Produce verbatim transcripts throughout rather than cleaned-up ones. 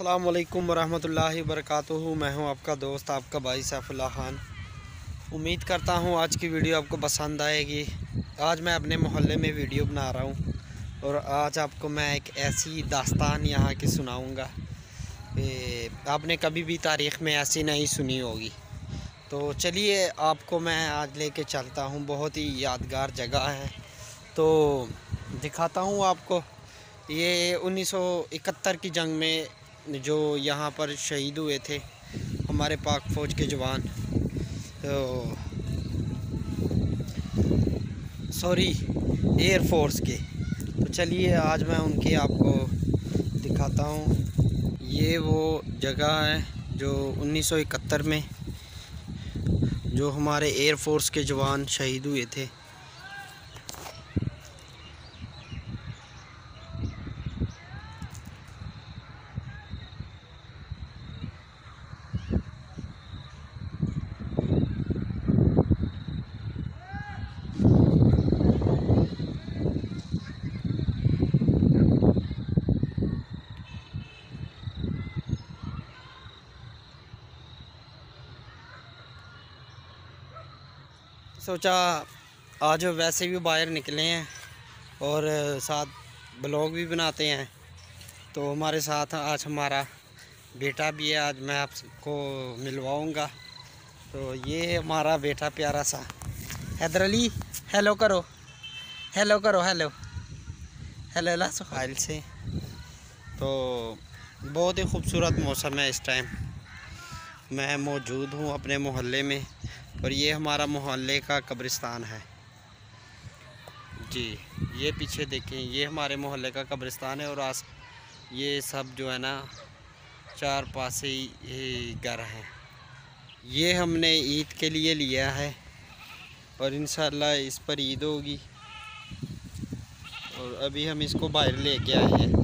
अस्सलाम वालेकुम वरहमतुल्लाहि वबरकातुहू। मैं हूं आपका दोस्त आपका भाई सैफुल्लाह खान। उम्मीद करता हूं आज की वीडियो आपको पसंद आएगी। आज मैं अपने मोहल्ले में वीडियो बना रहा हूं और आज आपको मैं एक ऐसी दास्तान यहाँ की सुनाऊंगा आपने कभी भी तारीख़ में ऐसी नहीं सुनी होगी। तो चलिए आपको मैं आज लेके चलता हूँ। बहुत ही यादगार जगह है तो दिखाता हूँ आपको। ये उन्नीस सौ इकहत्तर की जंग में जो यहाँ पर शहीद हुए थे हमारे पाक फ़ौज के जवान, तो सॉरी एयर फोर्स के। तो चलिए आज मैं उनकी आपको दिखाता हूँ। ये वो जगह है जो उन्नीस सौ इकहत्तर में जो हमारे एयर फोर्स के जवान शहीद हुए थे। सोचा आज वैसे भी बाहर निकले हैं और साथ ब्लॉग भी बनाते हैं, तो हमारे साथ आज हमारा बेटा भी है। आज मैं आपको मिलवाऊंगा। तो ये हमारा बेटा प्यारा सा हैदर अली, हेलो करो, हेलो करो, हेलो हेलो ला सुखाइल से। तो बहुत ही खूबसूरत मौसम है। इस टाइम मैं मौजूद हूँ अपने मोहल्ले में और ये हमारा मोहल्ले का कब्रिस्तान है जी। ये पीछे देखें, ये हमारे मोहल्ले का कब्रिस्तान है और आस ये सब जो है ना चार पास ही घर हैं। ये हमने ईद के लिए लिया है और इंशाल्लाह इस पर ईद होगी और अभी हम इसको बाहर लेके आए हैं।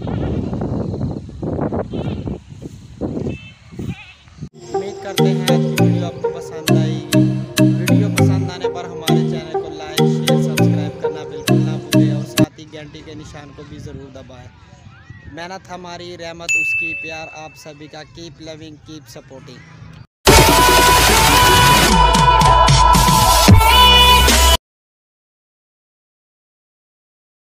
उम्मीद करते हैं आज की वीडियो आपको पसंद आएगी। वीडियो पसंद आने पर हमारे चैनल को लाइक शेयर सब्सक्राइब करना बिल्कुल ना भूलें और साथ ही घंटी के निशान को भी ज़रूर दबाएं। मेहनत हमारी, रहमत उसकी, प्यार आप सभी का। Keep loving, keep supporting.